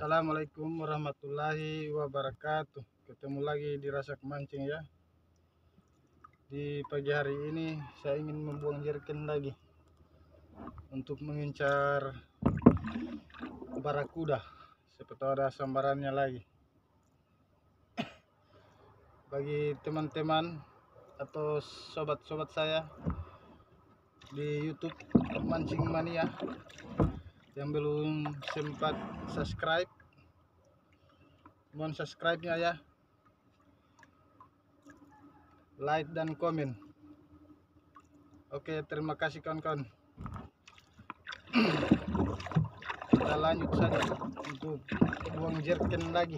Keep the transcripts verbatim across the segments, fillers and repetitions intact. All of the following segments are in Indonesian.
Assalamualaikum warahmatullahi wabarakatuh. Ketemu lagi di Rasak Mancing ya. Di pagi hari ini saya ingin membuang jerken lagi untuk mengincar barakuda. Siapa tahu ada sambarannya lagi. Bagi teman-teman atau sobat-sobat saya di YouTube Mancing Mania yang belum sempat subscribe, mohon subscribe-nya ya, like dan komen. Oke, terima kasih kawan-kawan. Kita lanjut saja untuk buang jerken lagi.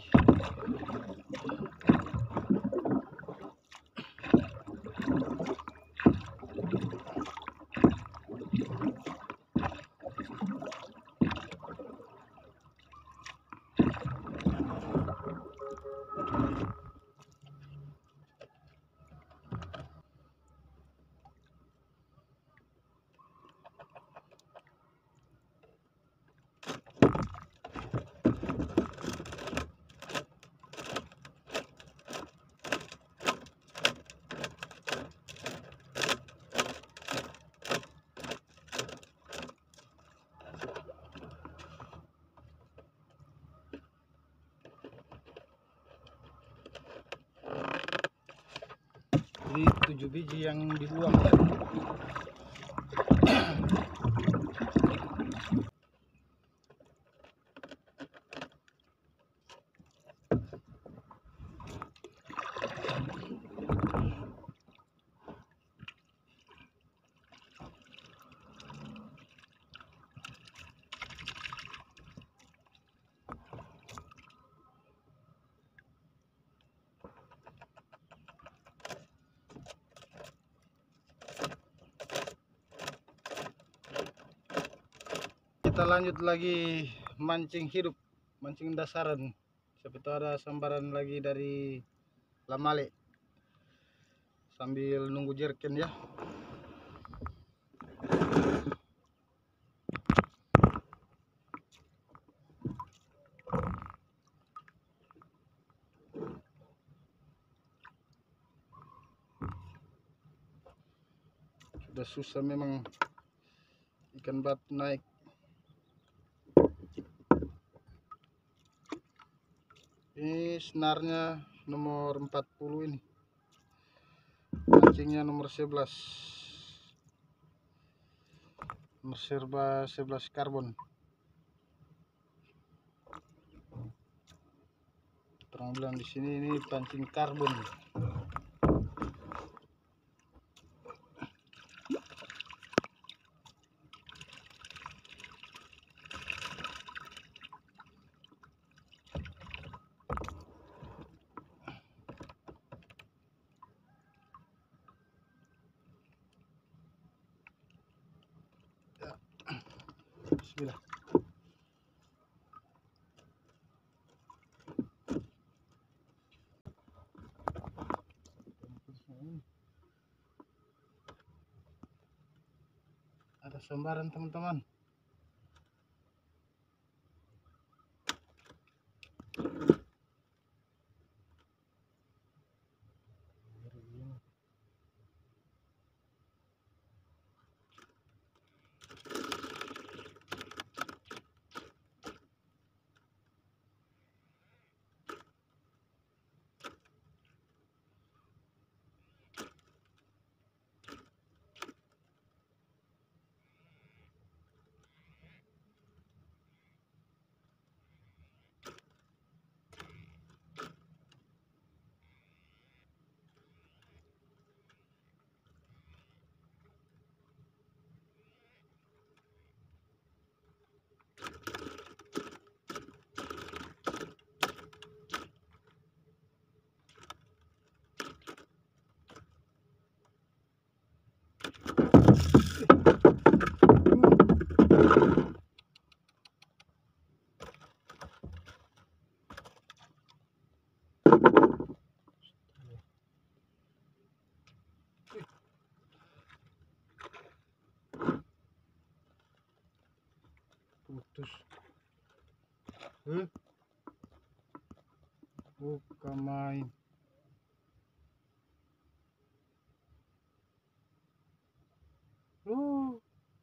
Jadi tujuh biji yang dibuang ya. Kita lanjut lagi mancing hidup, mancing dasaran. Siapa tahu ada sambaran lagi dari Lamale sambil nunggu jerken ya. Sudah susah memang ikan batu naik. Ini senarnya nomor empat puluh ini. Mancingnya nomor sebelas. Nomor serba sebelas karbon. Terang bilang di sini ini pancing karbon. Bismillah. Ada sambaran teman-teman. Putus. Hmm? Buka main. Uh.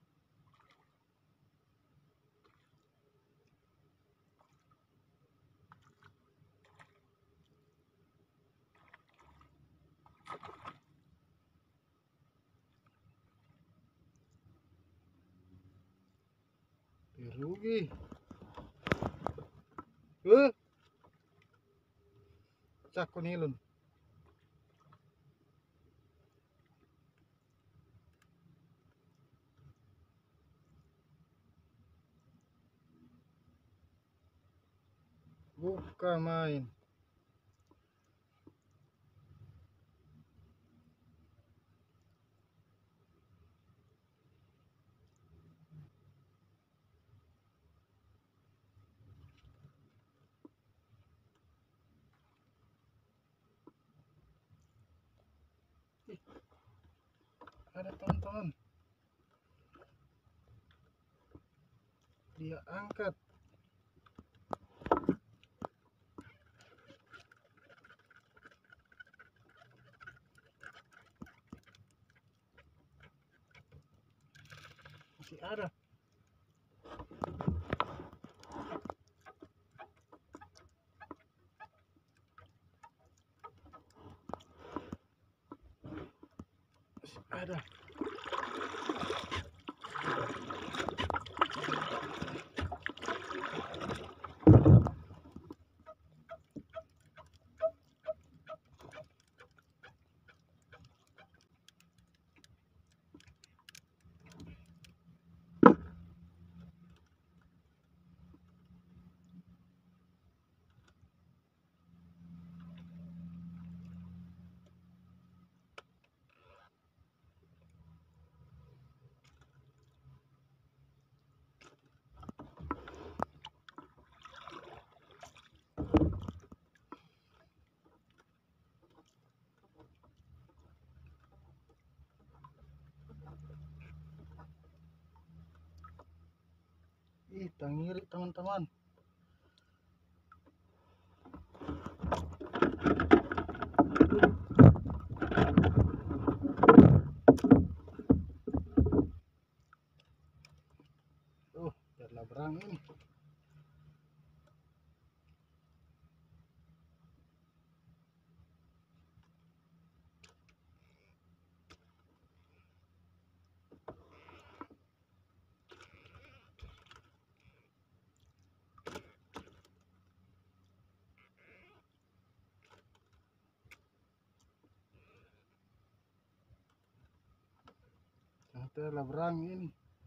Rugi. Eh. Cako nilon. Buka main. Ada teman-teman, dia angkat. Masih ada. Masih ada. Ih, tangiri teman-teman. Oh, biarlah berang ini. Ternyata berang ini.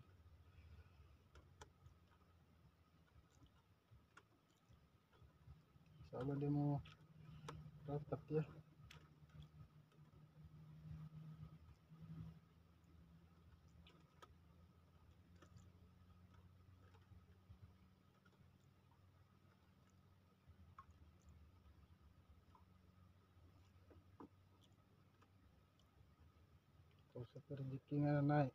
Soalnya dia mau dapat ya. Kalau seperti naik.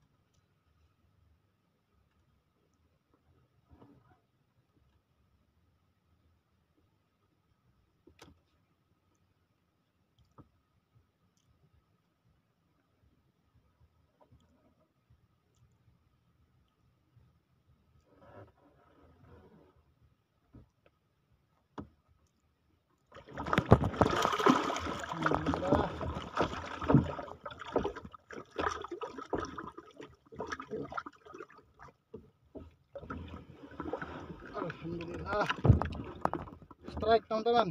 Alhamdulillah, strike teman-teman.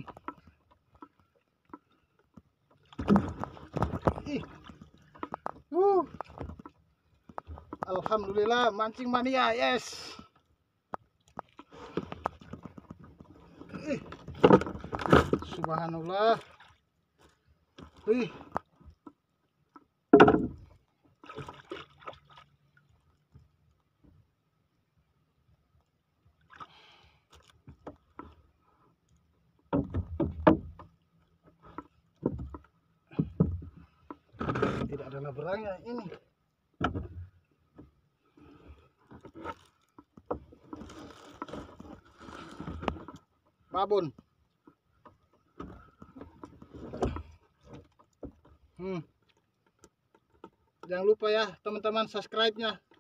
Ih, uh, alhamdulillah, mancing mania, yes. Ih, subhanallah. Ih, tidak ada laberangnya ini. Babon. hmm. Jangan lupa ya teman-teman subscribe-nya.